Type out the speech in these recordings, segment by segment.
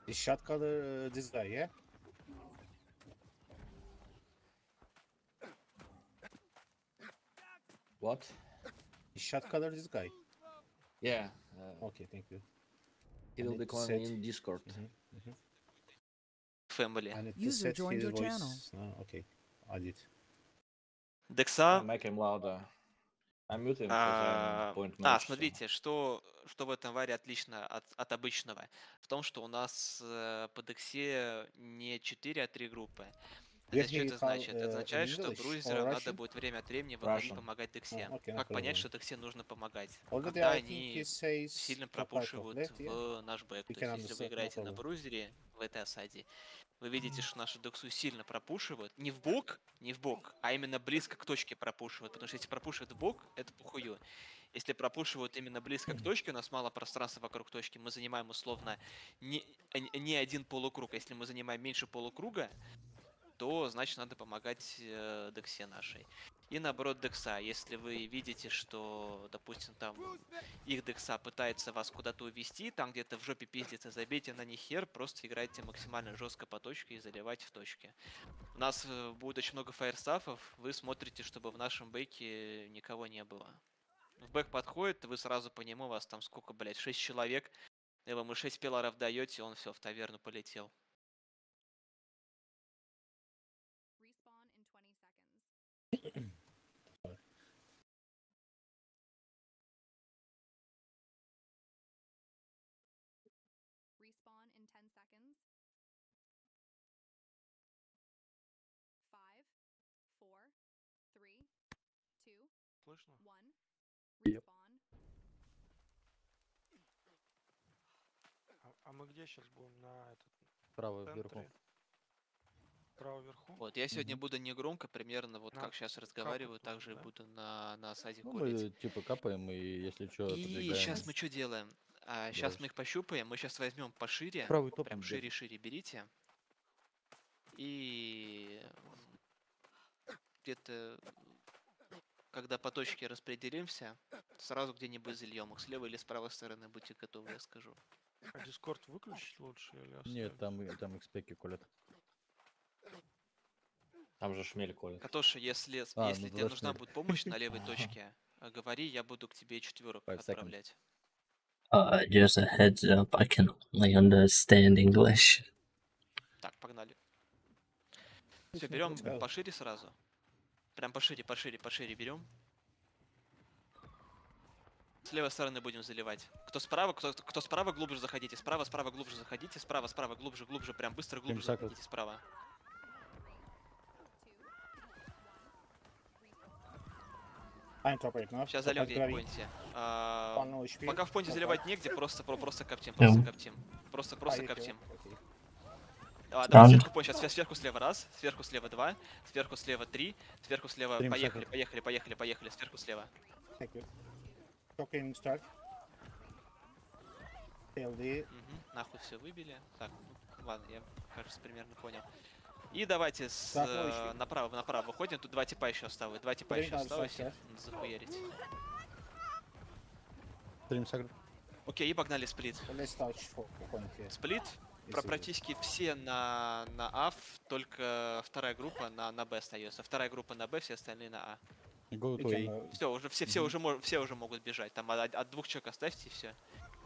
Is shot color this guy, yeah? What? Is shot color this guy? Yeah. Okay, thank you. He I will need be to calling set- in Discord. Family. I need to User set joined his your channel. voice. Okay, I did. Декса. Make him louder. I'm muting because I'm point mage. Смотрите, что в этом варе отлично от обычного. В том, что у нас по дексе не 4, а 3 группы. Это что это значит? Это означает, что брузерам надо будет время от времени выходить помогать дексе. Как понять, что дексе нужно помогать? Когда они сильно пропушивают в наш бэк. То есть, если вы играете на брузере в этой осаде, вы видите, что нашу дексу сильно пропушивают. Не в бок, а именно близко к точке пропушивают. Потому что если пропушивают в бок, это похую. Если пропушивают именно близко к точке, у нас мало пространства вокруг точки, мы занимаем условно не один полукруг. Если мы занимаем меньше полукруга, то значит надо помогать дексе нашей. И наоборот декса. Если вы видите, что, допустим, там их декса пытается вас куда-то увести, там где-то в жопе пиздится, забейте на них хер, просто играйте максимально жестко по точке и заливайте в точке. У нас будет очень много фаерстафов, вы смотрите, чтобы в нашем бэке никого не было. В бэк подходит, вы сразу по нему, у вас там сколько, блять, 6 человек, и вы ему 6 пилоров даете, он все, в таверну полетел. Respawn in 10 seconds. 5, 4, 3, 2, Слышно? 1. Yep. Respawn. А мы где сейчас будем? На этот Право центре? вверху. Право вверху? Вот, я сегодня буду не громко, примерно вот как сейчас разговариваю, капать так же будем, да? буду на осаде Ну, курить. мы типа капаем, и если что, И сейчас мы что делаем? Сейчас мы их пощупаем, мы сейчас возьмем пошире, Правый топ прям бежит. шире-шире берите. И где-то, когда по точке распределимся, сразу где-нибудь зальем их с левой или с правой стороны, будьте готовы, я скажу. А Дискорд выключить лучше или оставить? Нет, там экспеки колят. Там же шмель колет. Катоша, если ну тебе тогда нужна шмель. будет помощь на левой точке, говори, я буду к тебе четверок 5 seconds. отправлять. Just a heads up, I can only understand English. Так, погнали. Все, берем пошире сразу. Прям пошире берем. С левой стороны будем заливать. Кто справа, глубже заходите. Справа, глубже заходите. Справа, глубже, прям быстро глубже Прям заходите справа. Сейчас зальем где-нибудь в поинте. Пока в поинте заливать негде, просто коптим, Просто коптим. Давай сверху поинт, сейчас сверху слева раз, сверху слева два, сверху слева три, сверху слева, поехали, сверху слева. Нахуй все выбили. Так, ну, ладно, я, кажется, примерно понял. И давайте направо выходим. Тут два типа еще осталось. Захуярить. Окей, и погнали сплит. Сплит. Практически все на А, только вторая группа на Б остается. Вторая группа на Б, все остальные на А. Все, уже все уже могут бежать. Там от двух человек оставьте и все.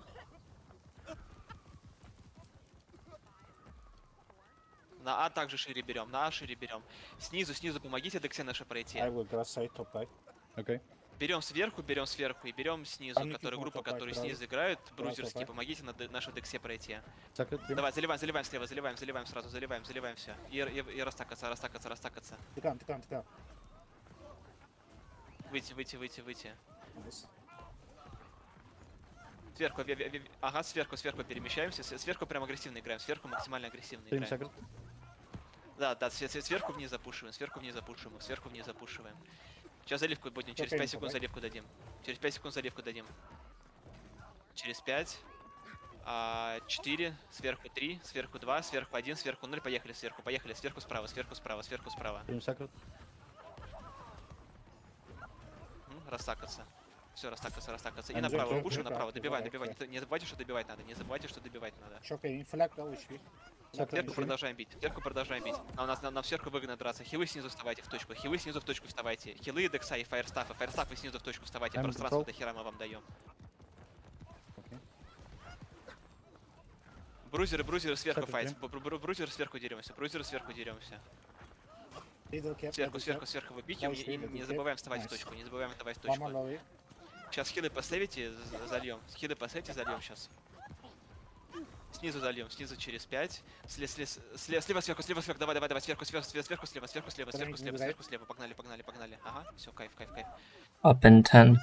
На А также шире берем, Снизу помогите Дексе наше пройти. Окей. Берем сверху и берем снизу, группа, которые снизу играют, брузерские, помогите нашу Дексе пройти. Давай, заливаем сразу, заливаем все. И растакаться. Выйти. Сверху перемещаемся, сверху прям агрессивно играем, сверху максимально агрессивно играем. Да, сверху вниз запушиваем. Сейчас заливку будем, через 5 секунд заливку дадим. Через 5, 4, сверху 3, сверху 2, сверху 1, сверху 0, поехали, сверху справа. Прим сакрет. Растакаться. Все, растакаться. И I'm направо, good, пушим good, направо, good, добивай. good. Не забывайте, что добивать надо, не забывайте, что добивать надо. Шокей, инфляк дал HP. Сверху продолжаем бить, А у нас нам сверху выгодно драться. Хилы снизу вставайте в точку, вставайте. Хилы, декса и фаерстафы снизу в точку вставайте. I'm Пространство control. до хера мы вам даем. Окей. Брузеры сверху Сапер, файт. Брузеры сверху деремся. Сверху выпихиваем. Не забываем вставать в точку, Мама лови. Сейчас хилы поставите, зальем. Зальем сейчас. Снизу зальем, снизу через 5. Слева сверху, давай, сверху слева. Погнали. Ага, все, кайф. Up in 10.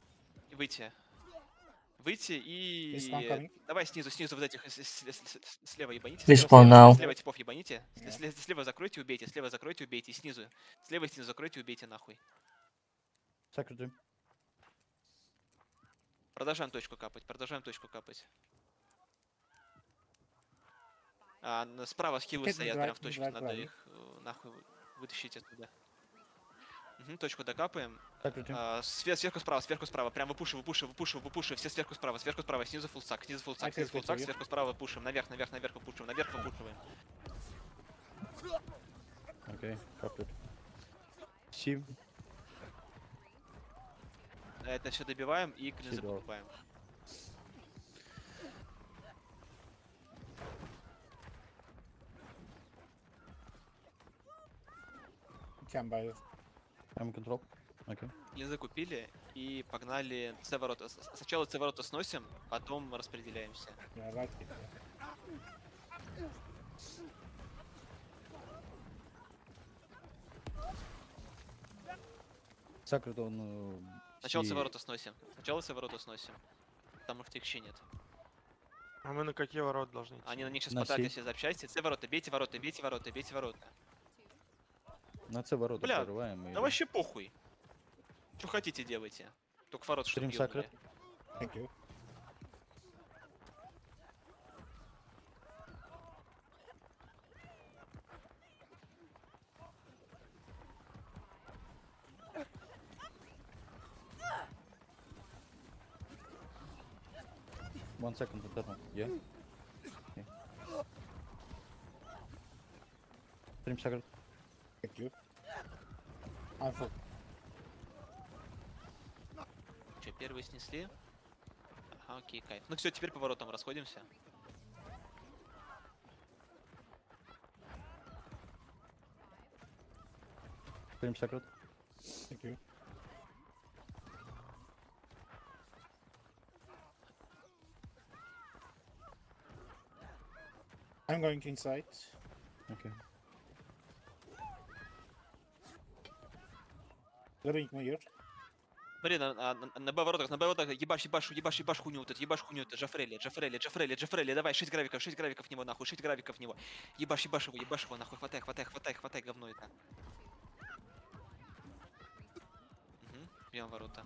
Выйти и... Is one coming? Давай снизу вот этих, слева ебаните. Respawn now. Слева типов ебаните. Слева закройте, убейте, снизу. Слева и снизу закройте, убейте нахуй. Secretary. Продолжаем точку капать. Справа хилы Take стоят right, прям в точке, right, надо right. их нахуй вытащить оттуда. Точку докапаем. Secretary. Сверху справа, прям выпуши, все сверху справа, снизу фуллстак, сверху справа пушим, наверх выпушиваем. Окей, copied. Сив. Это все добиваем и клинзы Сидел. покупаем. Can buy it. I'm in control. Окей. Клинзы купили и погнали C-ворота. Сначала C-ворота сносим, потом распределяемся. Yeah, right. Secretary, он... Сначала си- C-ворота сносим. Потому что их еще нет. А мы на какие ворота должны идти? Они на них сейчас На потратили си. все запчасти. C-ворота, бейте ворота. На С ворота Бля, прорываем. и- Да вообще похуй. Что хотите делайте. Только ворот чтобы Стрим ёбнули. Sacred. Thank you. One second to turn. Yeah? Okay. Stream Sacred. Thank you. I'm full. Че, первые снесли? Ага, окей, кайф. Ну все, теперь по воротам расходимся. Stream Sacred. Thank you. I'm going inside. Окей. Grabbing my ear. Смотри, на Б-воротах, ебашь хуйню вот эту, Джафрели, давай, 6 гравиков в него, нахуй, 6 гравиков в него. Ебашь его, нахуй, хватай, говно это. Бьем ворота.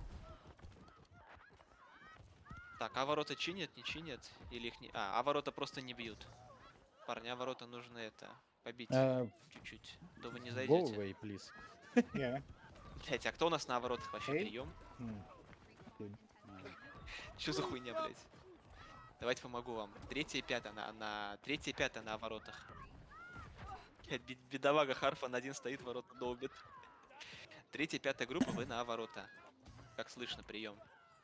Так, а ворота чинят, не чинят? Или их не... А ворота просто не бьют. Парни, а ворота нужно это, побить чуть-чуть. Да вы не Go зайдете. away, please. Yeah. Блять, а кто у нас на воротах вообще? Эй. Прием? Hmm. Что за хуйня, блять? Давайте помогу вам. 3 и 5 на воротах. Блядь, бедолага Харфан один стоит, ворота долбит. 3 и 5 группа, вы на ворота. Как слышно, прием.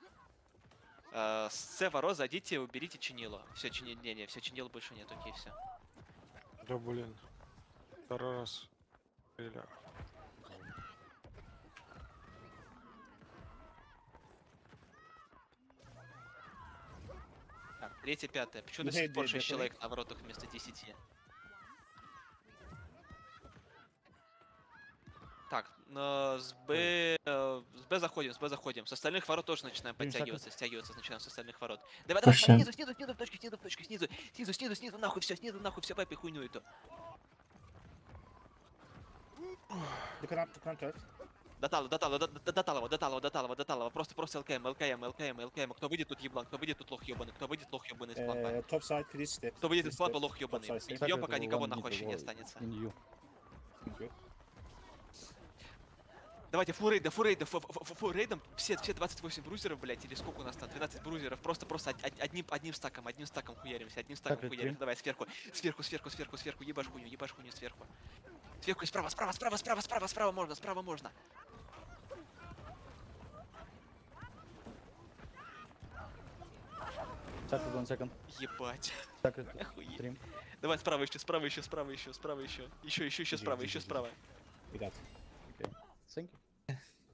С С ворот зайдите, уберите чинило. Все, все чинило больше нет, окей, все. Да блин. Второй раз. Стреляю. Так, 3 и 5. Почему до Где, сих пор где, 6 где? человек на воротах вместо 10? Так, с Б заходим, С остальных ворот тоже начинаем подтягиваться, стягиваться начинаем с остальных ворот. Давай, Слушай. снизу в точке, снизу, нахуй, все, папе хуйню эту. You can turn. До Талова, просто ЛКМ. Кто выйдет тут еблан, кто выйдет тут лох ебаный, с планпа. Top side, please step. Кто выйдет please с планпа, step. лох ебаный. Top side, И step. бьем, пока никого One нахуй need вообще to не wall останется. In you. Thank you. Давайте фулл рейдом, все 28 брузеров, блядь, или сколько у нас там, 12 брузеров, просто одним стаком хуяримся, Так, три. давай, сверху, ебашь хуйню сверху. Сверху и справа можно. Sacred 1 second. Ебать, Sacred охуеть. Stream. Давай справа еще. Еще справа. We got. Okay. Thank you.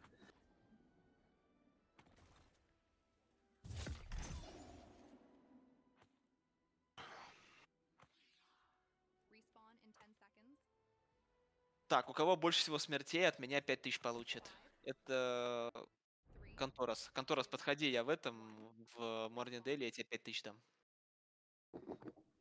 Respawn in 10 seconds. Так, у кого больше всего смертей, от меня 5000 получит. Это 3, Конторос. Конторос, подходи, я в Морнинделе, я тебе 5000 дам.